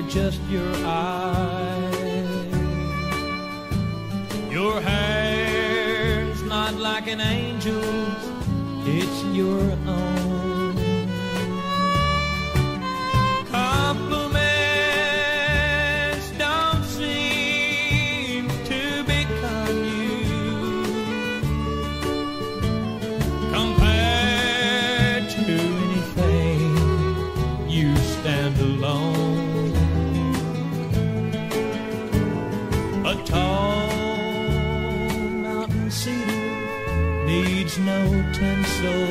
just your eyes. Your hair's not like an angel's, it's your own. Compliments don't seem to become you compared to anything. You stand alone. A tall mountain cedar needs no tinsel.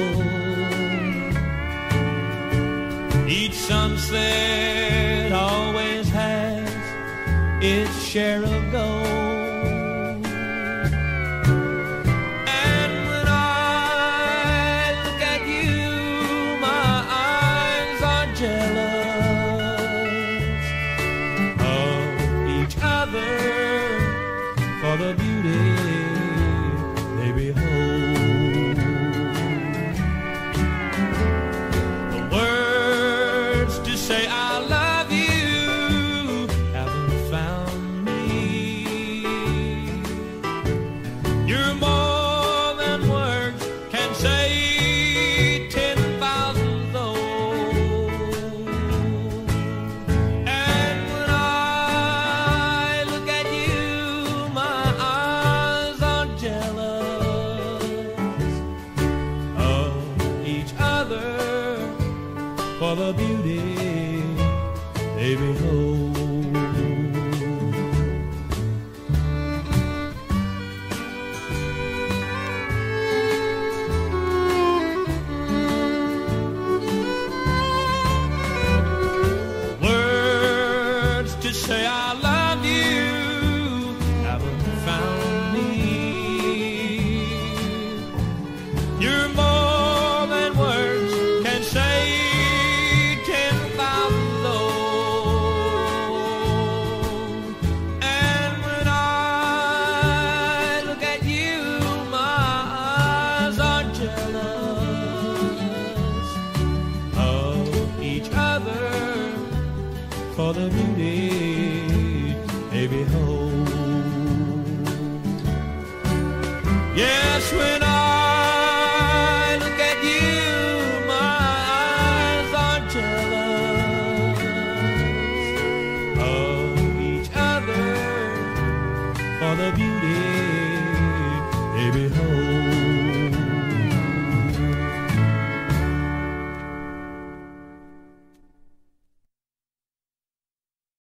Each sunset always has its share of gold. And when I look at you, my eyes are jealous of each other for the beauty they behold. The words to say I love you haven't found me. You're more than words can say, 10,000 though. And when I look at you, my eyes are jealous of each other for the beauty they behold. Words to say I love you haven't found me. You're more than words can say, 10,000 though. And when I look at you, my eyes are jealous of each other for the beauty they behold. Yes, when I look at you, my eyes are jealous of each other for the beauty they behold.